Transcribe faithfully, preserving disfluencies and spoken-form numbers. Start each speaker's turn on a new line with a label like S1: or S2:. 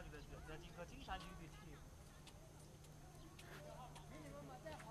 S1: 搞这个这这金和金山女对铁。